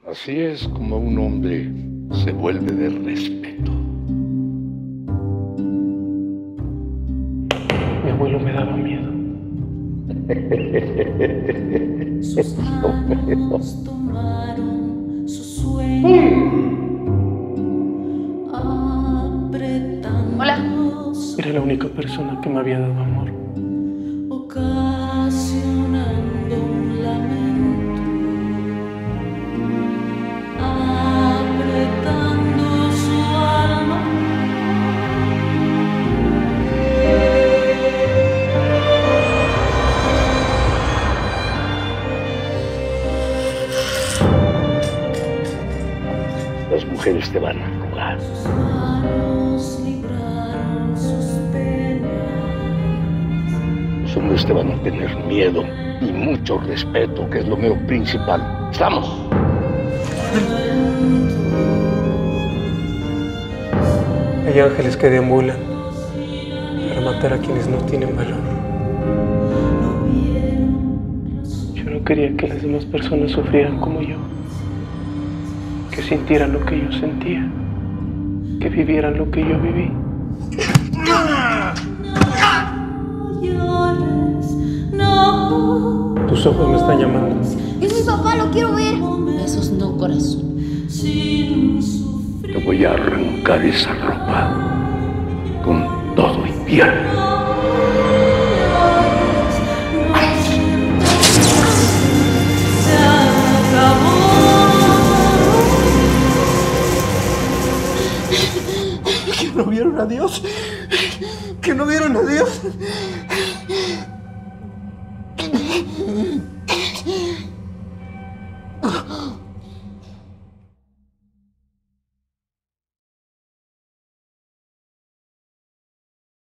Así es como un hombre se vuelve de respeto. Mi abuelo me daba miedo. Sus manos tomaron su sueño, apretando. Hola. Era la única persona que me había dado amor. Ocasionando un lamento, apretando su alma. Las mujeres te van a rogar. Sus manos libraron sus penas. Los hombres te van a tener miedo y mucho respeto, que es lo mero principal. ¡Estamos! Hay ángeles que deambulan para matar a quienes no tienen valor. Yo no quería que las demás personas sufrieran como yo, que sintieran lo que yo sentía, que vivieran lo que yo viví. No. Tus ojos me están llamando. Es mi papá, lo quiero ver. Besos no, corazón. Sin sufrir. Te voy a arrancar esa ropa con todo y piel. Se acabó. Que no vieron a Dios. Que no vieron a Dios.